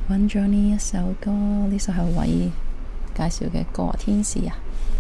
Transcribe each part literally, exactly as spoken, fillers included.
揾咗呢一首歌，呢首係偉介紹嘅歌，天使啊。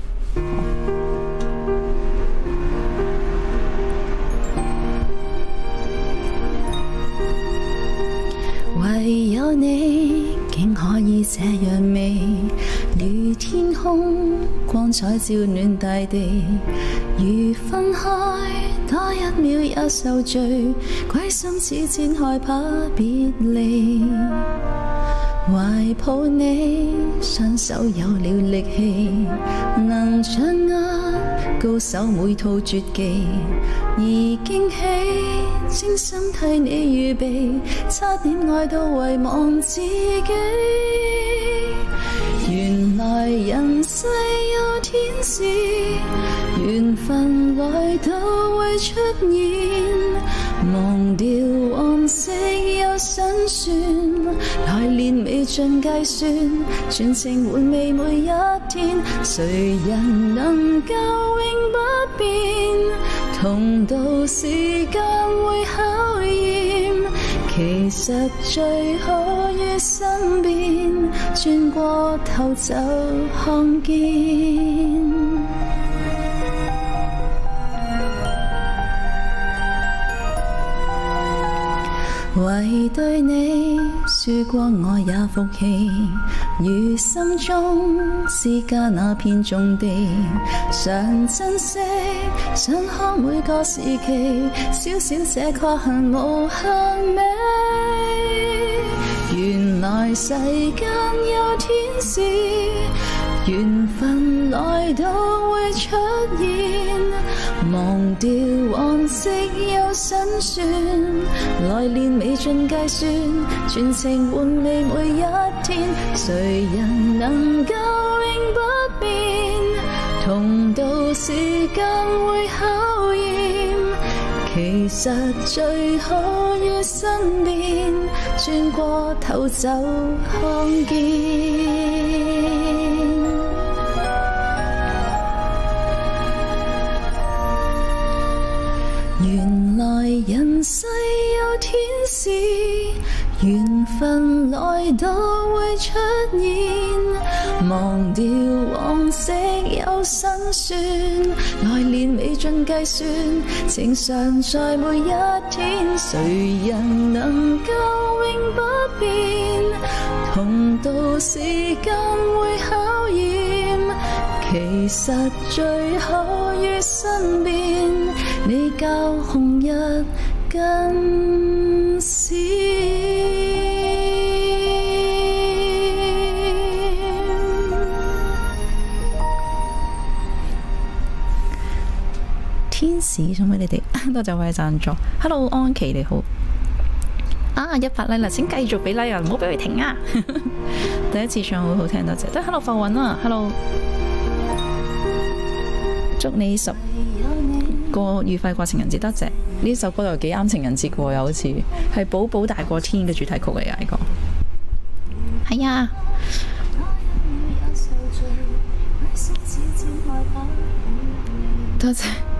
唯有你竟可以這樣美，如天空光彩照暖大地，如分開多一秒也受罪，歸心似箭害怕別離。懷抱你，雙手有了力氣，能掌握高手每套絕技，而驚喜精心替你預備，差點愛到遺忘自己。原來人世有天使，緣分來到會出現，忘掉往昔有辛酸，來年未盡計算，全情回味每一天，誰人能夠永不變？同渡時間會考驗，其實最好於身邊，轉過頭就看見。為對你輸過我也服氣，如心中私家那片種地，常珍惜想看每個時期，小小這確幸無限美。原來世間有天使，緣分來到會出現，忘掉往昔有辛酸，來年未盡計算，全情回味每一天，誰人能夠永不變？同渡時間會考驗，其實最好於身邊，轉過頭就看見。原來人世有天使，緣分來到會出現，忘掉往昔有辛酸，來年未盡計算，情常在每一天，誰人能夠永不變？同渡時間會考驗，其實最好於身邊，你較紅日更閃。天使送俾你哋，多謝位贊助。Hello 安琪你好，啊一百 like 啦，請繼續俾 like 啊，唔好俾佢停啊！第一次唱好好聽，多謝。得 Hello 浮雲啊 ，Hello， 祝你十個愉快過情人節，多謝。呢首歌又幾啱情人節嘅喎，又好似係寶寶大過天嘅主題曲嚟㗎呢個。係啊。多謝。